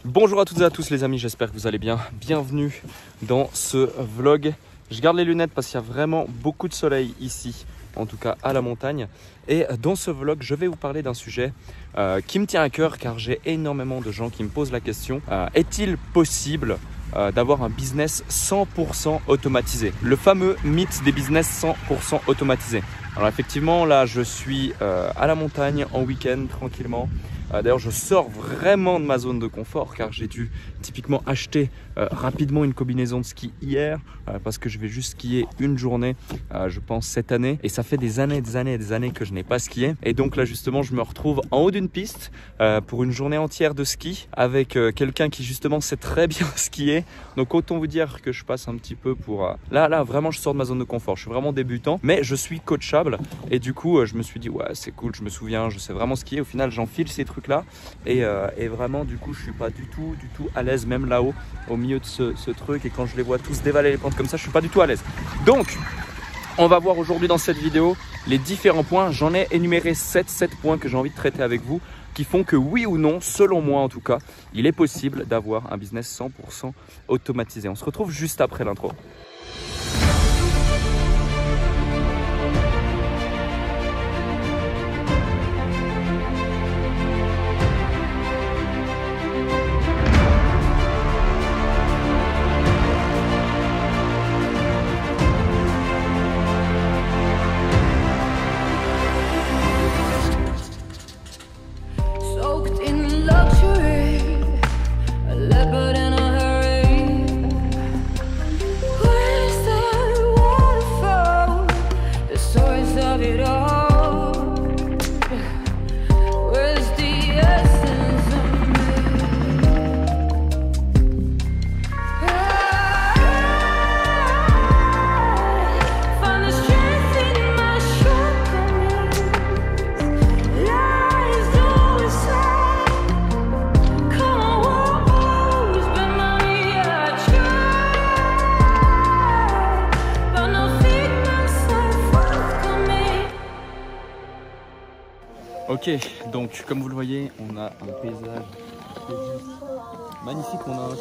Bonjour à toutes et à tous les amis, j'espère que vous allez bien. Bienvenue dans ce vlog. Je garde les lunettes parce qu'il y a vraiment beaucoup de soleil ici, en tout cas à la montagne. Et dans ce vlog, je vais vous parler d'un sujet qui me tient à cœur car j'ai énormément de gens qui me posent la question. Est-il possible d'avoir un business 100% automatisé? Le fameux mythe des business 100% automatisés. Alors effectivement, là, je suis à la montagne en week-end tranquillement. D'ailleurs, je sors vraiment de ma zone de confort car j'ai dû typiquement acheter rapidement une combinaison de ski hier parce que je vais juste skier une journée, je pense, cette année. Et ça fait des années que je n'ai pas skié. Et donc là, justement, je me retrouve en haut d'une piste pour une journée entière de ski avec quelqu'un qui justement sait très bien skier. Donc autant vous dire que je passe un petit peu pour... Là, vraiment, je sors de ma zone de confort. Je suis vraiment débutant, mais je suis coachable. Et du coup, je me suis dit, ouais, c'est cool, je me souviens, je sais vraiment skier. Au final, j'enfile ces trucs là et vraiment du coup je suis pas du tout à l'aise, même là-haut au milieu de ce truc, et quand je les vois tous dévaler les pentes comme ça, je suis pas du tout à l'aise. Donc on va voir aujourd'hui dans cette vidéo les différents points. J'en ai énuméré 7 points que j'ai envie de traiter avec vous, qui font que oui ou non, selon moi en tout cas, il est possible d'avoir un business 100% automatisé. On se retrouve juste après l'intro. Ok, donc comme vous le voyez, on a un paysage magnifique,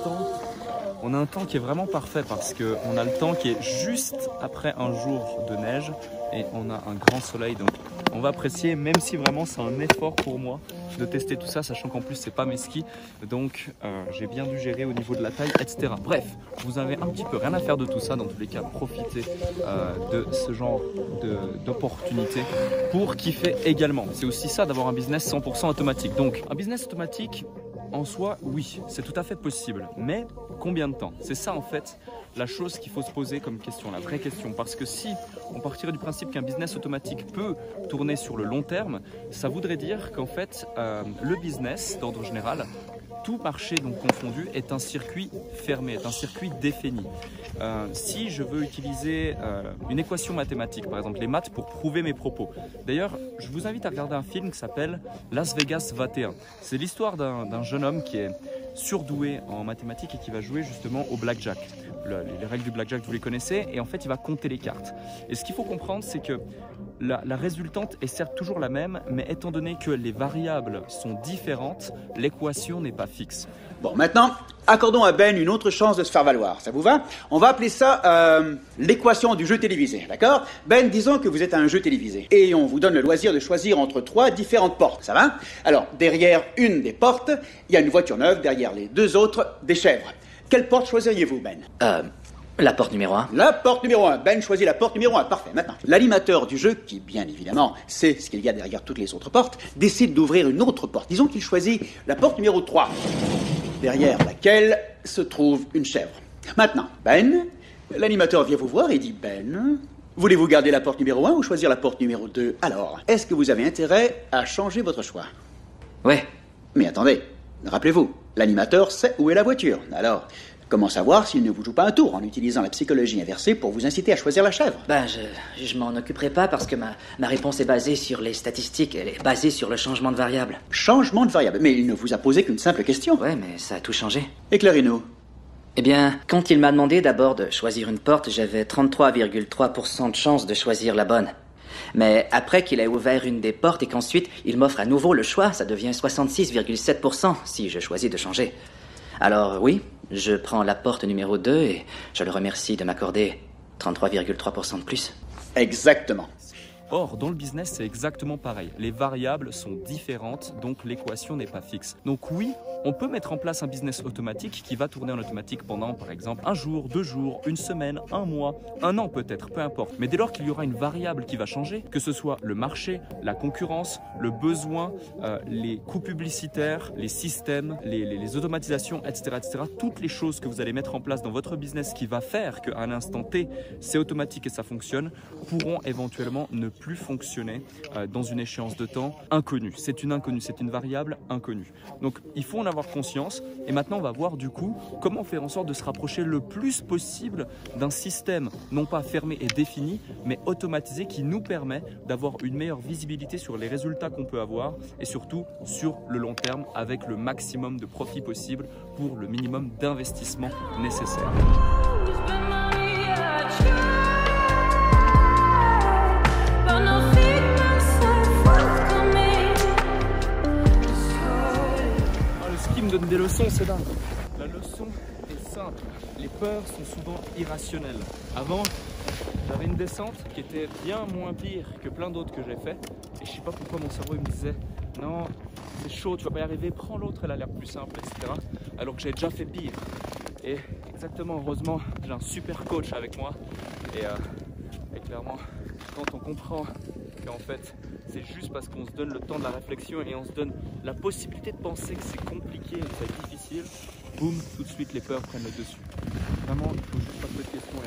on a un temps qui est vraiment parfait parce qu'on a le temps qui est juste après un jour de neige et on a un grand soleil, donc on va apprécier, même si vraiment c'est un effort pour moi de tester tout ça, sachant qu'en plus c'est pas mes skis, donc j'ai bien dû gérer au niveau de la taille, etc. Bref, vous avez un petit peu rien à faire de tout ça, dans tous les cas profitez de ce genre d'opportunités pour kiffer également. C'est aussi ça d'avoir un business 100% automatique. Donc un business automatique en soi, oui, c'est tout à fait possible, mais combien de temps? C'est ça en fait la chose qu'il faut se poser comme question, la vraie question. Parce que si on partirait du principe qu'un business automatique peut tourner sur le long terme, ça voudrait dire qu'en fait, le business, d'ordre général, tout marché donc confondu, est un circuit fermé, est un circuit défini. Si je veux utiliser une équation mathématique, par exemple les maths, pour prouver mes propos. D'ailleurs, je vous invite à regarder un film qui s'appelle Las Vegas 21. C'est l'histoire d'un jeune homme qui est surdoué en mathématiques et qui va jouer justement au blackjack. Les règles du blackjack, vous les connaissez, et en fait il va compter les cartes. Et ce qu'il faut comprendre, c'est que la résultante est certes toujours la même, mais étant donné que les variables sont différentes, l'équation n'est pas fixe. Bon, maintenant, accordons à Ben une autre chance de se faire valoir. Ça vous va? On va appeler ça l'équation du jeu télévisé, d'accord? Ben, disons que vous êtes à un jeu télévisé et on vous donne le loisir de choisir entre 3 différentes portes, ça va? Alors, derrière une des portes, il y a une voiture neuve, derrière les 2 autres, des chèvres. Quelle porte choisiriez-vous, Ben? La porte numéro 1. La porte numéro 1. Ben choisit la porte numéro 1. Parfait. Maintenant, l'animateur du jeu, qui bien évidemment sait ce qu'il y a derrière toutes les autres portes, décide d'ouvrir une autre porte. Disons qu'il choisit la porte numéro 3, derrière laquelle se trouve une chèvre. Maintenant, Ben, l'animateur vient vous voir et dit, Ben, voulez-vous garder la porte numéro 1 ou choisir la porte numéro 2? Alors, est-ce que vous avez intérêt à changer votre choix? Ouais. Mais attendez, rappelez-vous, l'animateur sait où est la voiture. Alors, comment savoir s'il ne vous joue pas un tour en utilisant la psychologie inversée pour vous inciter à choisir la chèvre? Ben, je m'en occuperai pas parce que ma réponse est basée sur les statistiques. Elle est basée sur le changement de variable. Changement de variable? Mais il ne vous a posé qu'une simple question. Ouais, mais ça a tout changé. Éclairez-nous. Eh bien, quand il m'a demandé d'abord de choisir une porte, j'avais 33,3% de chance de choisir la bonne. Mais après qu'il ait ouvert une des portes et qu'ensuite il m'offre à nouveau le choix, ça devient 66,7% si je choisis de changer. Alors oui, je prends la porte numéro 2 et je le remercie de m'accorder 33,3% de plus. Exactement. Or, dans le business, c'est exactement pareil. Les variables sont différentes, donc l'équation n'est pas fixe. Donc oui, on peut mettre en place un business automatique qui va tourner en automatique pendant, par exemple, 1 jour, 2 jours, 1 semaine, 1 mois, 1 an peut-être, peu importe. Mais dès lors qu'il y aura une variable qui va changer, que ce soit le marché, la concurrence, le besoin, les coûts publicitaires, les systèmes, les automatisations, etc., etc., toutes les choses que vous allez mettre en place dans votre business qui va faire qu'à un instant T, c'est automatique et ça fonctionne, pourront éventuellement ne plus fonctionner dans une échéance de temps inconnue. C'est une inconnue, c'est une variable inconnue. Donc il faut en avoir conscience et maintenant on va voir du coup comment faire en sorte de se rapprocher le plus possible d'un système non pas fermé et défini mais automatisé qui nous permet d'avoir une meilleure visibilité sur les résultats qu'on peut avoir et surtout sur le long terme avec le maximum de profit possible pour le minimum d'investissement nécessaire. Donne des leçons, c'est dingue. La leçon est simple. Les peurs sont souvent irrationnelles. Avant, j'avais une descente qui était bien moins pire que plein d'autres que j'ai fait. Et je sais pas pourquoi mon cerveau il me disait non, c'est chaud, tu vas pas y arriver, prends l'autre, elle a l'air plus simple, etc. Alors que j'ai déjà fait pire. Et exactement, heureusement, j'ai un super coach avec moi. Et clairement, quand on comprend qu'en fait, c'est juste parce qu'on se donne le temps de la réflexion et on se donne la possibilité de penser que c'est compliqué et que c'est difficile, boum, tout de suite les peurs prennent le dessus. Vraiment, il faut juste pas se poser de questions et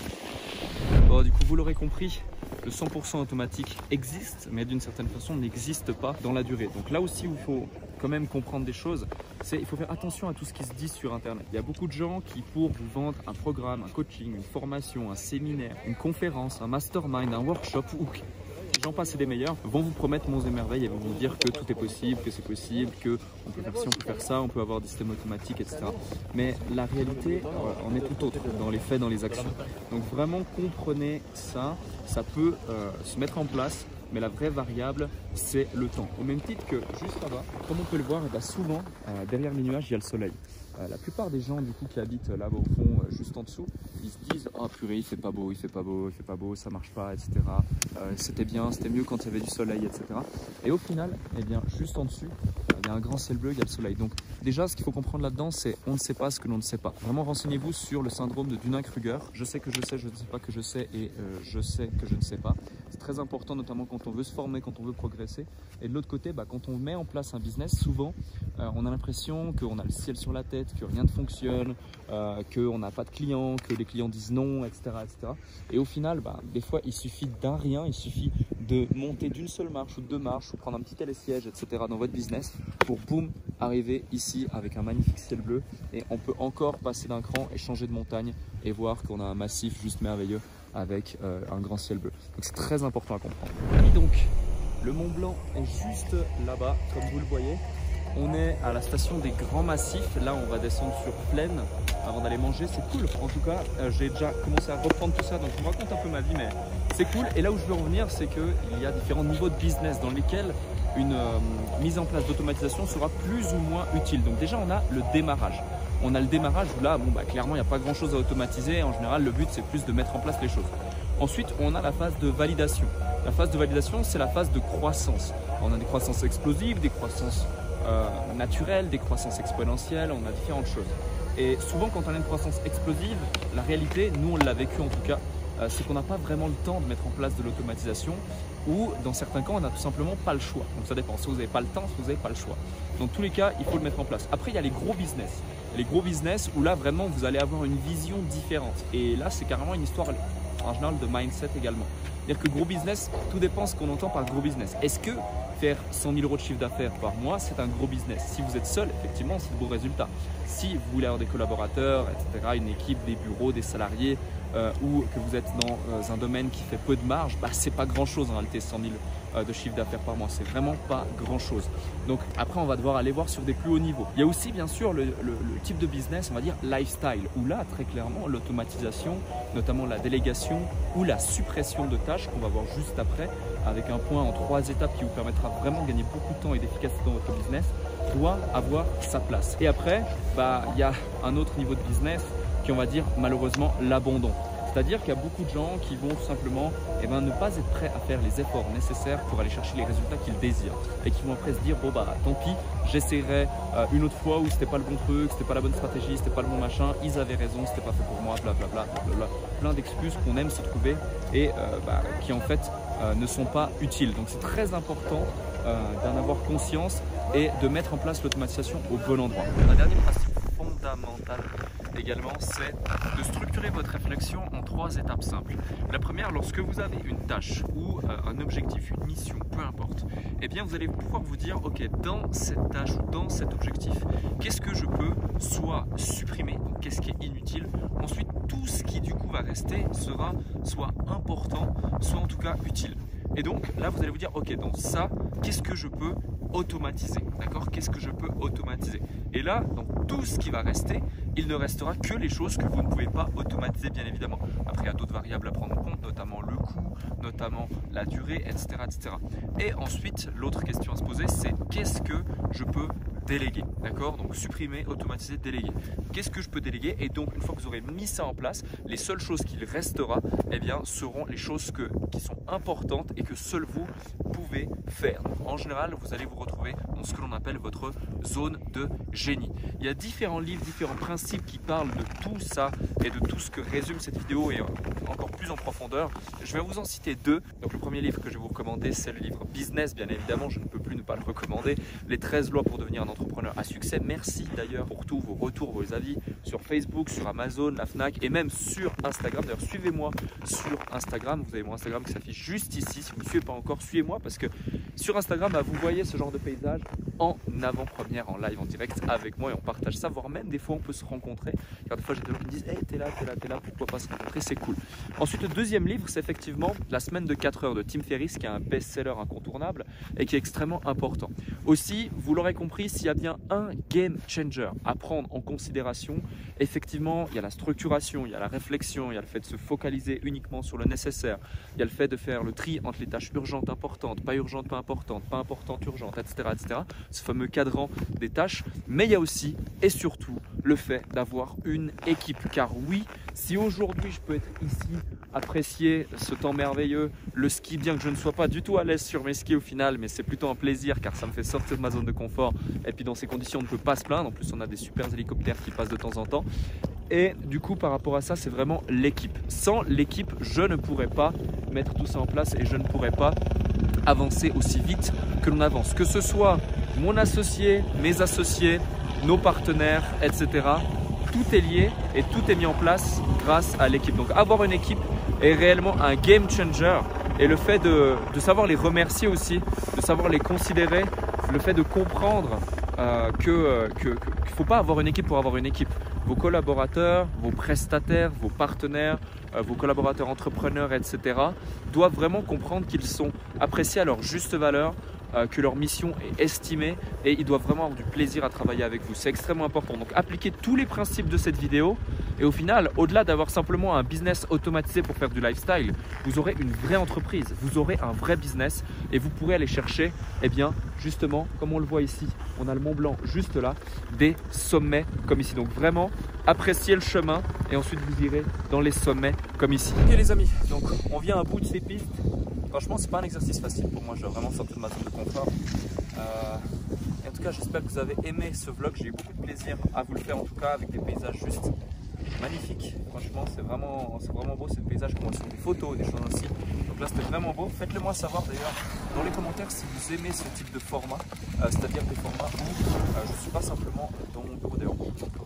avancer. Bon, du coup, vous l'aurez compris, le 100% automatique existe, mais d'une certaine façon n'existe pas dans la durée. Donc là aussi, il faut quand même comprendre des choses, c'est il faut faire attention à tout ce qui se dit sur Internet. Il y a beaucoup de gens qui, pour vous vendre un programme, un coaching, une formation, un séminaire, une conférence, un mastermind, un workshop ou j'en passe et des meilleurs, vont vous promettre monts et merveilles et vont vous dire que tout est possible, que c'est possible, que on peut faire ci, on peut faire ça, on peut avoir des systèmes automatiques, etc. Mais la réalité en est tout autre, dans les faits, dans les actions. Donc vraiment comprenez ça, ça peut se mettre en place, mais la vraie variable, c'est le temps. Au même titre que juste là-bas, comme on peut le voir, et souvent, derrière les nuages, il y a le soleil. La plupart des gens du coup qui habitent là-bas au fond, juste en dessous, ils se disent « Oh purée, il fait pas beau, il fait pas beau, il fait pas beau, ça marche pas, etc. C'était bien, c'était mieux quand il y avait du soleil, etc. » Et au final, eh bien, juste en dessus, il y a un grand ciel bleu, il y a le soleil. Donc déjà, ce qu'il faut comprendre là-dedans, c'est on ne sait pas ce que l'on ne sait pas. Vraiment, renseignez-vous sur le syndrome de Dunning-Kruger. Je sais que je sais, je ne sais pas que je sais et je sais que je ne sais pas. C'est très important, notamment quand on veut se former, quand on veut progresser. Et de l'autre côté, quand on met en place un business, souvent, on a l'impression qu'on a le ciel sur la tête, que rien ne fonctionne, qu'on n'a pas de clients, que les clients disent non, etc. etc. Et au final, des fois, il suffit d'un rien, il suffit de monter d'une seule marche ou de 2 marches ou prendre un petit télésiège, etc. dans votre business pour, boum, arriver ici avec un magnifique ciel bleu et on peut encore passer d'un cran et changer de montagne et voir qu'on a un massif juste merveilleux avec un grand ciel bleu. Donc c'est très important à comprendre. Et donc, le Mont Blanc est juste là-bas, comme vous le voyez. On est à la station des Grands Massifs. Là, on va descendre sur Plaine avant d'aller manger. C'est cool. En tout cas, j'ai déjà commencé à reprendre tout ça. Donc, je vous raconte un peu ma vie, mais c'est cool. Et là où je veux en venir, c'est qu'il y a différents niveaux de business dans lesquels une mise en place d'automatisation sera plus ou moins utile. Donc déjà, on a le démarrage. On a le démarrage où là, clairement, il n'y a pas grand-chose à automatiser. En général, le but, c'est plus de mettre en place les choses. Ensuite, on a la phase de validation. La phase de validation, c'est la phase de croissance. On a des croissances explosives, des croissances naturelles, des croissances exponentielles, on a différentes choses. Et souvent, quand on a une croissance explosive, la réalité, nous on l'a vécu en tout cas, c'est qu'on n'a pas vraiment le temps de mettre en place de l'automatisation ou dans certains cas, on n'a tout simplement pas le choix. Donc ça dépend, si vous n'avez pas le temps, si vous n'avez pas le choix. Dans tous les cas, il faut le mettre en place. Après, il y a les gros business. Les gros business où là, vraiment, vous allez avoir une vision différente. Et là, c'est carrément une histoire en général de mindset également. C'est-à-dire que gros business, tout dépend ce qu'on entend par gros business. Est-ce que faire 100 000 € de chiffre d'affaires par mois, c'est un gros business? Si vous êtes seul, effectivement, c'est de beaux résultats. Si vous voulez avoir des collaborateurs, etc., une équipe, des bureaux, des salariés, ou que vous êtes dans un domaine qui fait peu de marge, c'est pas grand-chose en réalité, 100 000 de chiffre d'affaires par mois. C'est vraiment pas grand-chose. Donc après, on va devoir aller voir sur des plus hauts niveaux. Il y a aussi, bien sûr, le type de business, on va dire lifestyle, où là, très clairement, l'automatisation, notamment la délégation ou la suppression de tâches, qu'on va voir juste après, avec un point en 3 étapes qui vous permettra vraiment de gagner beaucoup de temps et d'efficacité dans votre business, doit avoir sa place. Et après, il y a un autre niveau de business qui, on va dire, malheureusement, l'abandon. C'est-à-dire qu'il y a beaucoup de gens qui vont tout simplement ne pas être prêts à faire les efforts nécessaires pour aller chercher les résultats qu'ils désirent et qui vont après se dire bon tant pis, j'essaierai une autre fois où c'était pas le bon truc, c'était pas la bonne stratégie, c'était pas le bon machin, ils avaient raison, c'était pas fait pour moi, blablabla, plein d'excuses qu'on aime se trouver et qui en fait ne sont pas utiles. Donc c'est très important d'en avoir conscience et de mettre en place l'automatisation au bon endroit. Un dernier principe fondamental également, c'est de structurer votre réflexion en 3 étapes simples. La première, lorsque vous avez une tâche ou un objectif, une mission, peu importe, eh bien vous allez pouvoir vous dire ok, dans cette tâche ou dans cet objectif, qu'est-ce que je peux soit supprimer, donc qu'est-ce qui est inutile, ensuite tout ce qui du coup va rester sera soit important, soit en tout cas utile. Et donc là vous allez vous dire ok, dans ça, qu'est-ce que je peux automatiser, d'accord? Qu'est-ce que je peux automatiser? Et là, dans tout ce qui va rester, il ne restera que les choses que vous ne pouvez pas automatiser, bien évidemment. Après, il y a d'autres variables à prendre en compte, notamment le coût, notamment la durée, etc. etc. Et ensuite, l'autre question à se poser, c'est qu'est-ce que je peux déléguer, d'accord? Donc supprimer, automatiser, déléguer. Qu'est-ce que je peux déléguer? Et donc une fois que vous aurez mis ça en place, les seules choses qu'il restera, eh bien, seront les choses qui sont importantes et que seul vous pouvez faire. Donc, en général, vous allez vous retrouver dans ce que l'on appelle votre zone de génie. Il y a différents livres, différents principes qui parlent de tout ça et de tout ce que résume cette vidéo et encore plus en profondeur. Je vais vous en citer 2. Donc le premier livre que je vais vous recommander, c'est le livre Business, bien évidemment, je ne peux plus ne pas le recommander. Les 13 lois pour devenir un entrepreneur à succès. Merci d'ailleurs pour tous vos retours, vos avis sur Facebook, sur Amazon, la Fnac et même sur Instagram. D'ailleurs, suivez-moi sur Instagram. Vous avez mon Instagram qui s'affiche juste ici. Si vous ne me suivez pas encore, suivez-moi parce que sur Instagram, vous voyez ce genre de paysage en avant-première, en live, en direct avec moi et on partage ça, voire même des fois on peut se rencontrer. Car des fois j'ai des gens qui me disent hey, t'es là, pourquoi pas se rencontrer, c'est cool. Ensuite, le deuxième livre, c'est effectivement La semaine de 4 heures de Tim Ferriss, qui est un best-seller incontournable et qui est extrêmement important. Aussi, vous l'aurez compris, s'il y a bien un game changer à prendre en considération, effectivement, il y a la structuration, il y a la réflexion, il y a le fait de se focaliser uniquement sur le nécessaire, il y a le fait de faire le tri entre les tâches urgentes, importantes, pas urgentes, pas importantes, urgentes, etc., etc. Ce fameux cadran des tâches, mais il y a aussi et surtout le fait d'avoir une équipe. Car oui, si aujourd'hui je peux être ici, apprécier ce temps merveilleux, le ski, bien que je ne sois pas du tout à l'aise sur mes skis au final, mais c'est plutôt un plaisir car ça me fait sortir de ma zone de confort et puis dans ces conditions on ne peut pas se plaindre. En plus on a des super hélicoptères qui passent de temps en temps. Et du coup par rapport à ça, c'est vraiment l'équipe. Sans l'équipe, je ne pourrais pas mettre tout ça en place et je ne pourrais pas avancer aussi vite que l'on avance. Que ce soit mon associé, mes associés, nos partenaires, etc. Tout est lié et tout est mis en place grâce à l'équipe. Donc avoir une équipe est réellement un game changer et le fait de savoir les remercier aussi, de savoir les considérer, le fait de comprendre qu'il ne faut pas avoir une équipe pour avoir une équipe. Vos collaborateurs, vos prestataires, vos partenaires, vos collaborateurs entrepreneurs, etc. doivent vraiment comprendre qu'ils sont appréciés à leur juste valeur, que leur mission est estimée et ils doivent vraiment avoir du plaisir à travailler avec vous. C'est extrêmement important. Donc appliquez tous les principes de cette vidéo et au final, au-delà d'avoir simplement un business automatisé pour faire du lifestyle, vous aurez une vraie entreprise, vous aurez un vrai business et vous pourrez aller chercher, eh bien, justement, comme on le voit ici, on a le Mont Blanc juste là, des sommets comme ici. Donc vraiment, appréciez le chemin et ensuite vous irez dans les sommets comme ici. Ok les amis, donc on vient à bout de ces pistes. Franchement, c'est pas un exercice facile pour moi, je dois vraiment sortir de ma zone de confort. En tout cas, j'espère que vous avez aimé ce vlog. J'ai eu beaucoup de plaisir à vous le faire, en tout cas, avec des paysages juste magnifiques. Franchement, c'est vraiment beau ces paysages, qu'on voit sur des photos, des choses ainsi. Donc là, c'était vraiment beau. Faites-le moi savoir d'ailleurs dans les commentaires si vous aimez ce type de format, c'est-à-dire des formats où je ne suis pas simplement dans mon bureau d'ailleurs.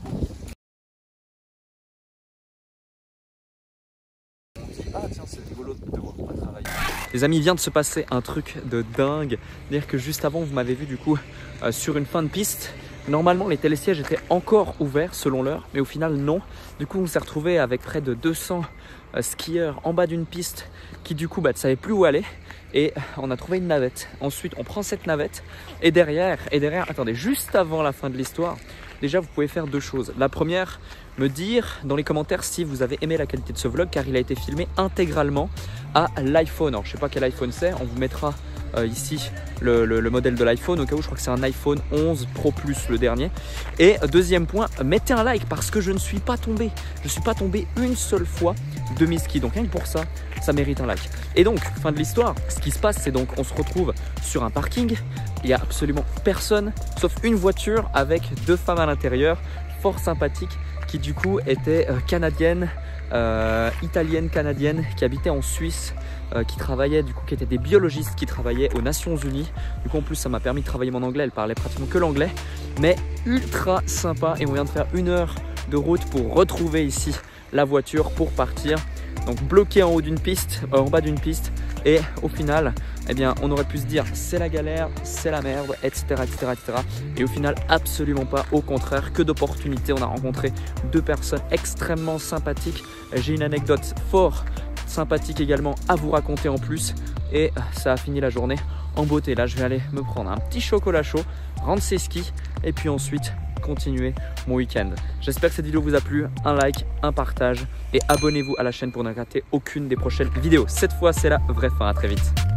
Ah tiens, c'est rigolo de devoir pas travailler. Les amis, il vient de se passer un truc de dingue. C'est-à-dire que juste avant, vous m'avez vu du coup sur une fin de piste. Normalement, les télésièges étaient encore ouverts selon l'heure, mais au final, non. Du coup, on s'est retrouvé avec près de 200 skieurs en bas d'une piste qui du coup ne savaient plus où aller. Et on a trouvé une navette. Ensuite, on prend cette navette et derrière, attendez, juste avant la fin de l'histoire, déjà, vous pouvez faire 2 choses. La première, me dire dans les commentaires si vous avez aimé la qualité de ce vlog car il a été filmé intégralement à l'iPhone. Alors, je ne sais pas quel iPhone c'est, on vous mettra ici le modèle de l'iPhone, au cas où je crois que c'est un iPhone 11 Pro Plus le dernier. Et deuxième point, mettez un like parce que je ne suis pas tombé. Je ne suis pas tombé une seule fois de Miski. Donc rien que pour ça, ça mérite un like. Et donc, fin de l'histoire, ce qui se passe, c'est donc on se retrouve sur un parking. Il n'y a absolument personne, sauf une voiture avec 2 femmes à l'intérieur, fort sympathiques, qui du coup étaient canadiennes, italiennes-canadiennes, qui habitaient en Suisse, qui travaillaient, du coup, qui étaient des biologistes qui travaillaient aux Nations Unies. Du coup, en plus, ça m'a permis de travailler mon anglais. Elles parlaient pratiquement que l'anglais, mais ultra sympa. Et on vient de faire 1 heure de route pour retrouver ici la voiture pour partir. Donc bloqué en haut d'une piste, en bas d'une piste, et au final, eh bien, on aurait pu se dire c'est la galère, c'est la merde, etc., etc., etc. Et au final, absolument pas. Au contraire, que d'opportunités. On a rencontré 2 personnes extrêmement sympathiques. J'ai une anecdote fort sympathique également à vous raconter en plus. Et ça a fini la journée en beauté. Là, je vais aller me prendre un petit chocolat chaud, rendre ses skis, et puis ensuite continuer mon week-end. J'espère que cette vidéo vous a plu. Un like, un partage et abonnez-vous à la chaîne pour ne rater aucune des prochaines vidéos. Cette fois, c'est la vraie fin. À très vite.